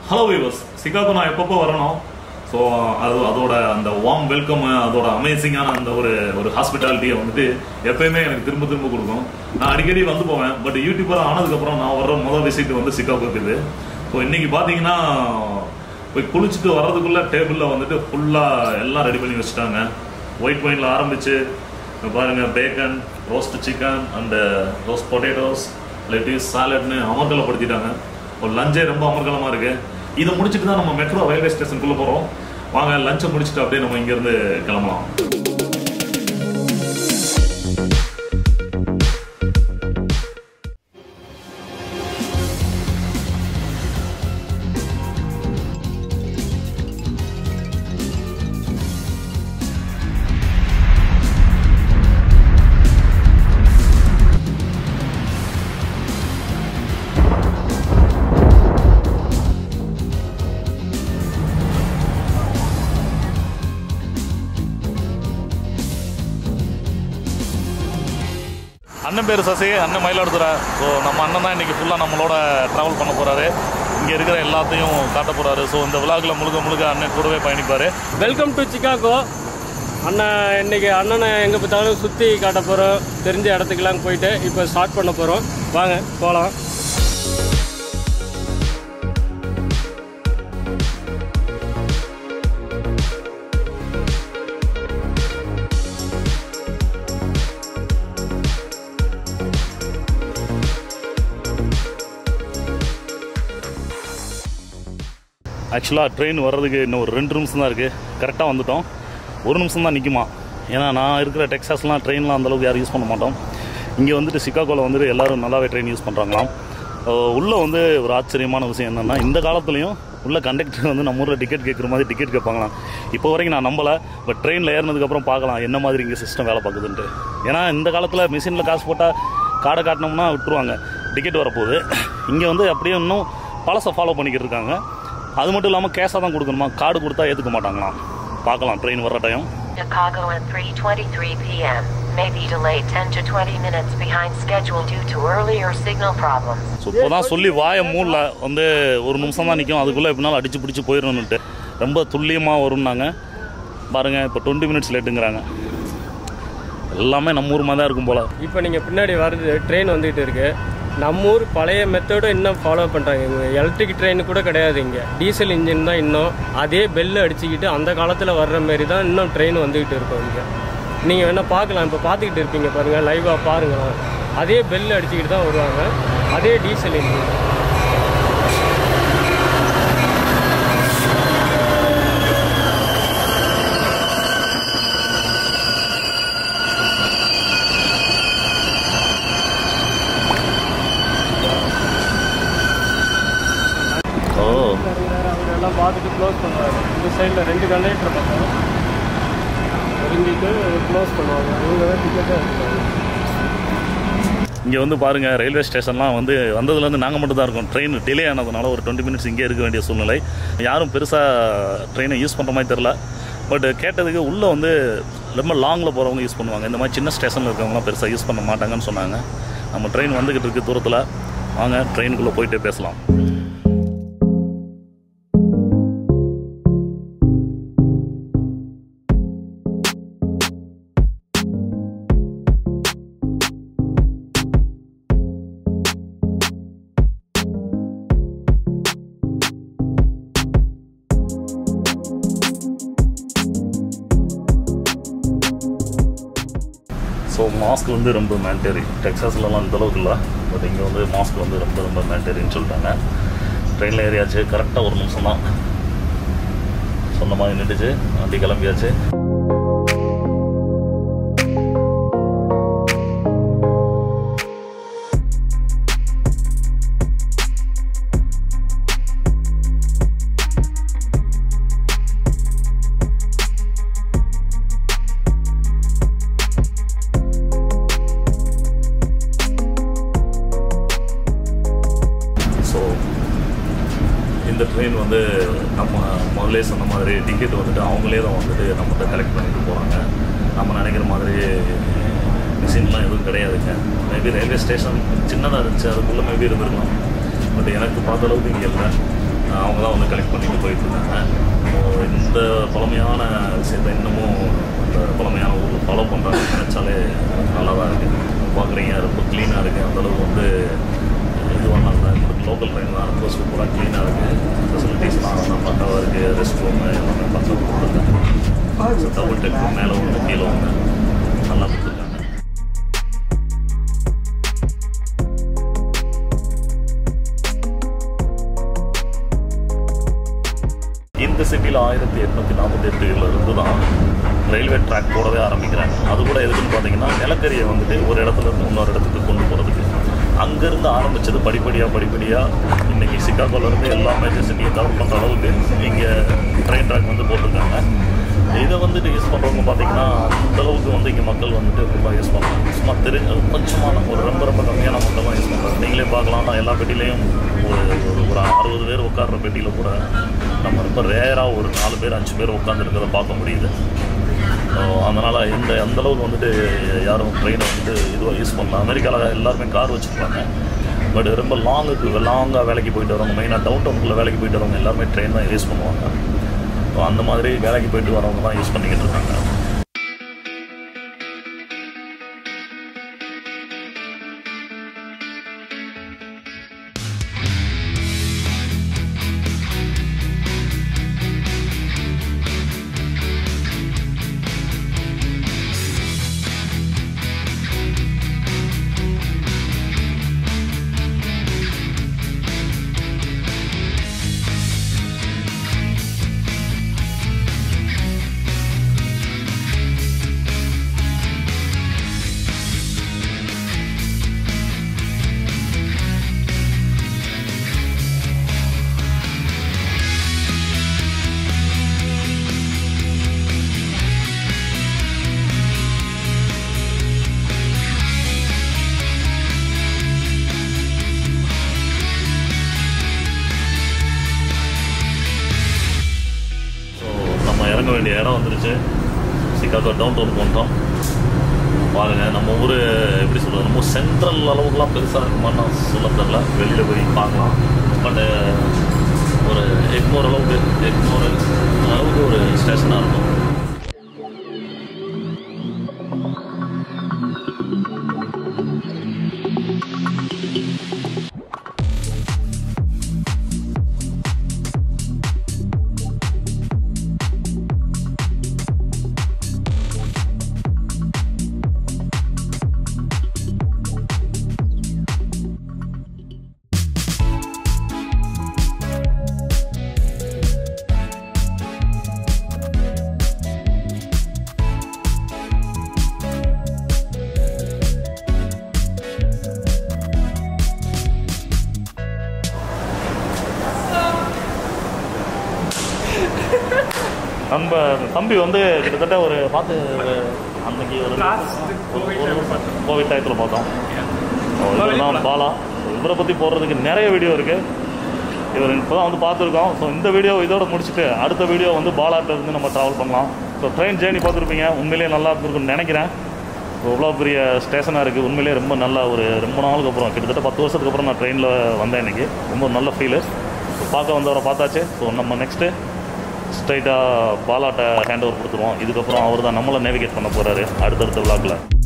Hello viewers, Chicago நான் எப்பப்போ வரணும். ஸோ அதோட அந்த வார்ம் வெல்கம், அதோட அமேசிங்கான அந்த ஒரு ஹாஸ்பிட்டாலிட்டியை வந்துட்டு எப்பயுமே எனக்கு திரும்ப கொடுக்கும். நான் அடிக்கடி வந்து போவேன். பட் யூடியூபர் ஆனதுக்கப்புறம் நான் வர்ற முதல் விசிட் வந்து சிகாகோக்கு இது. ஸோ இன்னைக்கு பார்த்தீங்கன்னா போய் குளிச்சுட்டு வர்றதுக்குள்ள டேபிளில் வந்துட்டு ஃபுல்லாக எல்லாம் ரெடி பண்ணி வச்சுட்டாங்க. ஒயிட் ஒயினில் ஆரம்பிச்சு பாருங்கள், bacon, roast chicken and roast potatoes, lettuce, சாலட்னு அமர்கலப்படுத்திட்டாங்க. ஒரு லஞ்சே ரொம்ப அமர்கலமாக இருக்குது. இதை முடிச்சுட்டு தான் நம்ம மெட்ரோ ரயில்வே ஸ்டேஷனுக்குள்ளே போகிறோம். வாங்க, லஞ்சை முடிச்சுட்டு அப்படியே நம்ம இங்கேருந்து கிளம்பலாம். அண்ணன் பேர் சசி, அண்ணன் மயிலாடுதுறை. ஸோ நம்ம அண்ணன் தான் இன்றைக்கி ஃபுல்லாக நம்மளோட ட்ராவல் பண்ண போகிறாரு. இங்கே இருக்கிற எல்லாத்தையும் காட்ட போகிறாரு. ஸோ இந்த விழாக்கில் முழுக்க அண்ணன் கூடவே பயணிப்பார். Welcome to Chicago. அண்ணன் இன்றைக்கி அண்ணனை எங்கே பார்த்தாலும் சுற்றி காட்ட போகிறோம். தெரிஞ்ச இடத்துக்கெல்லாம் போயிட்டு இப்போ ஸ்டார்ட் பண்ண போகிறோம். வாங்க போகலாம். ஆக்சுவலாக ட்ரெயின் வர்றதுக்கு இன்னும் ஒரு 2 நிமிஷம் தான் இருக்குது. கரெக்டாக வந்துவிட்டோம். 1 நிமிஷம் தான் நிற்குமா. ஏன்னா நான் இருக்கிற டெக்ஸாஸ்லாம் ட்ரெயின்லாம் அந்தளவுக்கு யாரும் யூஸ் பண்ண மாட்டோம். இங்கே வந்துட்டு சிகாகோவில் வந்துட்டு எல்லோரும் நல்லாவே ட்ரெயின் யூஸ் பண்ணுறாங்களாம். உள்ளே வந்து ஒரு ஆச்சரியமான விஷயம் என்னென்னா, இந்த காலத்துலேயும் உள்ள கண்டக்டர் வந்து நம்ம ஊரில் டிக்கெட் கேட்குற மாதிரி டிக்கெட் கேட்பாங்களாம். இப்போ வரைக்கும் நான் நம்பலை. பட் ட்ரெயினில் ஏறினதுக்கப்புறம் பார்க்கலாம் என்ன மாதிரி இங்கே சிஸ்டம் வேலை பார்க்குதுன்ட்டு. ஏன்னா இந்த காலத்தில் மிஷினில் காசு போட்டால் கார்டை காட்டினோம்னா விட்டுருவாங்க, டிக்கெட் வரப்போகுது. இங்கே வந்து அப்படியே இன்னும் பழசை ஃபாலோ பண்ணிக்கிட்டு இருக்காங்க. அது மட்டும் இல்லாமல் கேஷாக தான் கொடுக்கணுமா, கார்டு கொடுத்தா ஏற்றுக்க மாட்டாங்களாம். பார்க்கலாம் ட்ரெயின் வர time. Chicago at 3:23 p.m. may be delayed 10 to 20 minutes behind schedule due to earlier signal problems. So இப்போ தான் சொல்லி வாய மூடில் வந்து 1 நிமிஷம் தான் நிற்கும். அதுக்குள்ளே எப்படினாலும் அடிச்சு பிடிச்சி போயிடணுன்ட்டு ரொம்ப துல்லியமாக வரும்னாங்க. பாருங்கள், இப்போ 20 மினிட்ஸ் லேட்டுங்கிறாங்க. எல்லாமே நம்ம ஊர் மாதிரி தான் இருக்கும் போல். இப்போ நீங்கள் பின்னாடி வருது ட்ரெயின் வந்துகிட்டு இருக்குது. நம்ம ஊர் பழைய மெத்தடை இன்னும் ஃபாலோ பண்ணுறாங்க. இங்கே எலக்ட்ரிக் ட்ரெயின் கூட கிடையாது. இங்கே டீசல் இன்ஜின் தான். இன்னும் அதே பெல்லு அடிச்சுக்கிட்டு அந்த காலத்தில் வர்ற மாரி தான் இன்னும் ட்ரெயின் வந்துக்கிட்டு இருக்கும். இங்கே நீங்கள் வேணால் பார்க்கலாம். இப்போ பார்த்துக்கிட்டு இருப்பீங்க பாருங்கள், லைவாக பாருங்கள். அதே பெல்லு அடிச்சுக்கிட்டு தான் வருவாங்க. அதே டீசல் இன்ஜின். அவரெல்லாம் பார்த்துட்டு க்ளோஸ் பண்ணுவாங்க. இந்த சைடில் 2 கண்டக்டர் பார்த்தோம், ஒதுங்கிட்டு க்ளோஸ் பண்ணுவாங்க. இவங்க தான் டிக்கெட்டாக எடுத்துக்காங்க. இங்கே வந்து பாருங்கள், ரயில்வே ஸ்டேஷன்லாம் வந்து வந்ததுலேருந்து நாங்கள் மட்டும் தான் இருக்கோம். ட்ரெயின் டிலே ஆனதுனால ஒரு 20 மினிட்ஸ் இங்கே இருக்க வேண்டிய சூழ்நிலை. யாரும் பெருசாக ட்ரெயினை யூஸ் பண்ணுற மாதிரி தெரில. பட் கேட்டதுக்கு உள்ளே வந்து ரொம்ப லாங்கில் போகிறவங்க யூஸ் பண்ணுவாங்க. இந்த மாதிரி சின்ன ஸ்டேஷனில் இருக்கிறவங்களாம் பெருசாக யூஸ் பண்ண மாட்டாங்கன்னு சொன்னாங்க. நம்ம ட்ரெயின் வந்துக்கிட்டு இருக்குது தூரத்தில். வாங்க ட்ரெயினுக்குள்ளே போயிட்டு பேசலாம். ஸோ மாஸ்க் வந்து ரொம்ப மேண்டரி. டெக்ஸாஸ்லலாம் இந்தளவுக்கு இல்லை. பட் இங்கே வந்து மாஸ்க் வந்து ரொம்ப மேண்டரின்னு சொல்லிட்டாங்க. ட்ரெயினில் ஏறியாச்சு. கரெக்டாக 1 நிமிஷம் தான் சொன்ன மாதிரி நின்றுச்சு. வண்டி கிளம்பியாச்சு. இந்த ட்ரெயின் வந்து நம்ம முதல்ல சொன்ன மாதிரி டிக்கெட் வந்துட்டு அவங்களே தான் வந்துட்டு நம்மகிட்ட கலெக்ட் பண்ணிட்டு போகிறாங்க. நம்ம நினைக்கிற மாதிரி மிஷின்லாம் எதுவும் கிடையாதுங்க. மேபி ரயில்வே ஸ்டேஷன் சின்னதாக இருந்துச்சு, அதுக்குள்ளே மேபி இருந்திருக்கலாம். பட் எனக்கு பார்த்த அளவுக்கு இங்கே இல்லை. அவங்க தான் வந்து கலெக்ட் பண்ணிட்டு போயிட்டுருக்காங்க. இந்த பழமையான விஷயத்தை இன்னமும் இந்த பழமையான ஊரில் ஃபாலோ பண்ணுறாங்க நினச்சாலே நல்லா தான் இருக்குது. பார்க்குறீங்க ரொம்ப க்ளீனாக இருக்குது. அந்தளவுக்கு வந்து இது பண்ணாங்க. லோக்கல் ட்ரெயின் தான் ரொம்ப சூப்பராக க்ளீனாக இருக்குது. ஃபெசிலிட்டிஸ்லாம் நல்லா பக்காவாக இருக்குது. ரெஸ்ட் ரூமு எல்லாமே பக்கம் கொடுத்துருக்காங்க. டபுள் டெக் மேலே ஒன்று கீழே ஒன்று நல்லா கொடுத்துருக்காங்க. இந்த சிட்டியில் 1848 இருந்து தான் ரயில்வே ட்ராக் போடவே ஆரம்பிக்கிறாங்க. அது கூட எதுக்குன்னு பார்த்தீங்கன்னா நிலக்கரியை வந்துட்டு ஒரு இடத்துலேருந்து இன்னொரு இடத்துக்கு கொண்டு போகிறதுக்கு. அங்கேருந்து ஆரம்பித்தது படிப்படியாக இன்றைக்கி சிக்காகோலேருந்து எல்லா மேஜர் சிட்டியை கவர் பண்ணுற அளவுக்கு இங்கே ட்ரெயின் ட்ராக் வந்து போட்டிருக்காங்க. இதை வந்துட்டு யூஸ் பண்ணுறவங்க பார்த்தீங்கன்னா அந்தளவுக்கு வந்து இங்கே மக்கள் வந்துட்டு ரொம்ப யூஸ் பண்ணுறாங்க. சும்மா தெரிஞ்ச கொஞ்சமான ஒரு ரொம்ப கம்மியான மக்கள் தான் யூஸ் பண்ணுறாங்க. நீங்களே பார்க்கலாம், எல்லா பெட்டிலையும் ஒரு 60 பேர் உட்கார்ற பெட்டியில் கூட நம்ம ரொம்ப ரேராக ஒரு 4 பேர் 5 பேர் உட்காந்துருக்கிறத பார்க்க முடியுது. அதனால் அந்தளவுக்கு வந்துட்டு யாரும் ட்ரெயினை வந்துட்டு இதுவாக யூஸ் பண்ணலாம். அமெரிக்காவில் எல்லாருமே கார் வச்சுருப்பாங்க. பட் ரொம்ப லாங்காக வேலைக்கு போயிட்டு வரவங்க, மெயினாக டவுன் டவுனுக்குள்ளே வேலைக்கு போயிட்டு வரவங்க எல்லாருமே ட்ரெயின் தான் யூஸ் பண்ணுவாங்க. அந்த மாதிரி வேலைக்கு போயிட்டு வரவங்க தான் யூஸ் பண்ணிக்கிட்டு இருக்காங்க. இறங்க வேண்டிய இடம் வந்துருச்சு. சிக்காகோ டவுன் டவுனுக்கு வந்துட்டோம். பாருங்கள், நம்ம ஊர் எப்படி சொல்கிறது, நம்ம சென்ட்ரல் அளவுக்குலாம் பெருசாக இருக்குமான்னு நான் சொல்ல தெரில. வெளியில் போய் பார்க்கலாம். பட் ஒரு எக்மோர் அளவுக்கு ஒரு ஸ்டேஷனாக இருக்கும். நம்ம தம்பி வந்து கிட்டத்தட்ட ஒரு பார்த்து அன்னைக்கு ஒரு கோவிட் டயத்தில் பார்த்தோம். இவர் தான் பாலா. இவரை பற்றி போடுறதுக்கு நிறைய வீடியோ இருக்குது. இவர் இப்போ தான் வந்து பார்த்துருக்கோம். ஸோ இந்த வீடியோ இதோட முடிச்சுட்டு அடுத்த வீடியோ வந்து பாலாட்டிலேருந்து நம்ம ட்ராவல் பண்ணலாம். ஸோ ட்ரெயின் ஜேர்னி பார்த்துருப்பீங்க. உண்மையிலேயே நல்லா இருந்திருக்குன்னு நினைக்கிறேன். இவ்வளோ பெரிய ஸ்டேஷனாக இருக்குது. உண்மையிலேயே ரொம்ப நல்லா ரொம்ப நாளுக்கு அப்புறம், கிட்டத்தட்ட 10 வருஷத்துக்கு அப்புறம் நான் ட்ரெயினில் வந்தேன். இன்றைக்கி ரொம்ப நல்ல ஃபீலு. பார்க்க வந்தவரை பார்த்தாச்சு. ஸோ நம்ம நெக்ஸ்ட்டு ஸ்ட்ரைட்டாக பாலாட்ட ஹேண்ட் ஓவர் கொடுத்துருவோம். இதுக்கப்புறம் அவர் தான் நம்மளை நேவிகேட் பண்ண போகிறாரு அடுத்தடுத்த விளாக்கில்.